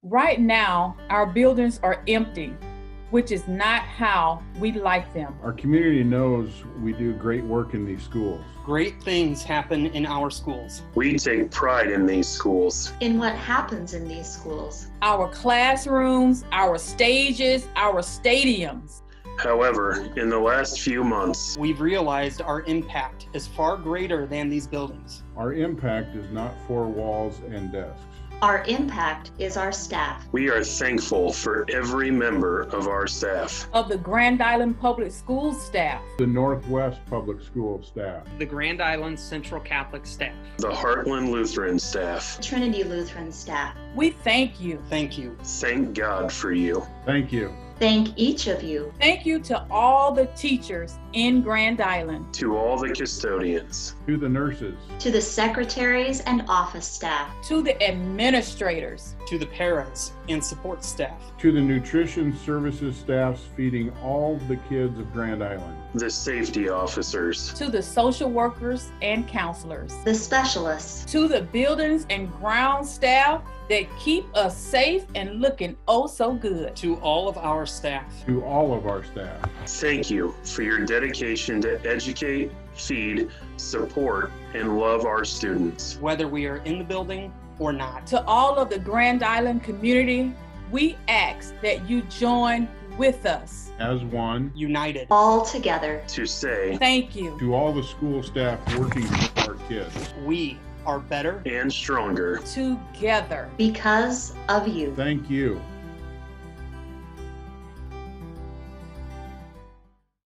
Right now, our buildings are empty, which is not how we like them. Our community knows we do great work in these schools. Great things happen in our schools. We take pride in these schools. In what happens in these schools. Our classrooms, our stages, our stadiums. However, in the last few months, we've realized our impact is far greater than these buildings. Our impact is not four walls and desks. Our impact is our staff. We are thankful for every member of our staff. Of the Grand Island Public Schools staff. The Northwest Public School staff. The Grand Island Central Catholic staff. The Heartland Lutheran staff. Trinity Lutheran staff. We thank you. Thank you. Thank God for you. Thank you. Thank each of you. Thank you to all the teachers in Grand Island. To all the custodians. To the nurses. To the secretaries and office staff. To the administrators. To the paras and support staff. To the nutrition services staffs feeding all the kids of Grand Island. The safety officers. To the social workers and counselors. The specialists. To the buildings and ground staff that keep us safe and looking oh so good. To all of our staff. To all of our staff. Thank you for your dedication to educate, feed, support, and love our students. Whether we are in the building or not. To all of the Grand Island community, we ask that you join with us. As one. United. All together. To say thank you. To all the school staff working for our kids. We are better and stronger together because of you. Thank you.